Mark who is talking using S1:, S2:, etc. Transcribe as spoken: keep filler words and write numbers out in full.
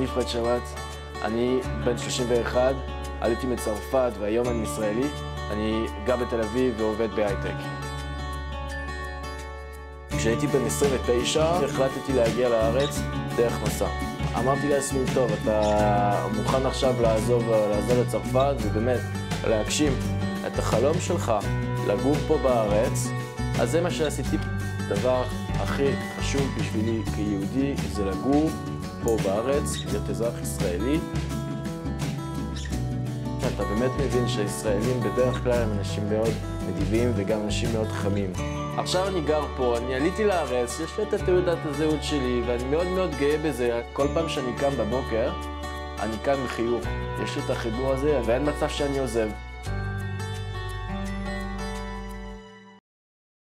S1: אני פרד שבט, אני בן שלושים ואחת, עליתי מצרפת והיום אני ישראלי. אני גר בתל אביב ועובד בהייטק. כשהייתי בן עשרים ותשע, החלטתי להגיע לארץ דרך מסע. אמרתי לעצמי, טוב, אתה מוכן עכשיו לעזוב, לעזוב לצרפת ובאמת להגשים את החלום שלך לגור פה בארץ, אז זה מה שעשיתי. הדבר הכי חשוב בשבילי כיהודי זה לגור פה בארץ, להיות אזרח ישראלי. אתה באמת מבין שהישראלים בדרך כלל הם אנשים מאוד נדיבים וגם אנשים מאוד חמים. עכשיו אני גר פה, אני עליתי לארץ, יש לי את תעודת הזהות שלי ואני מאוד מאוד גאה בזה. כל פעם שאני קם בבוקר, אני קם עם חיוך. יש לי את החיבור הזה ואין מצב שאני עוזב.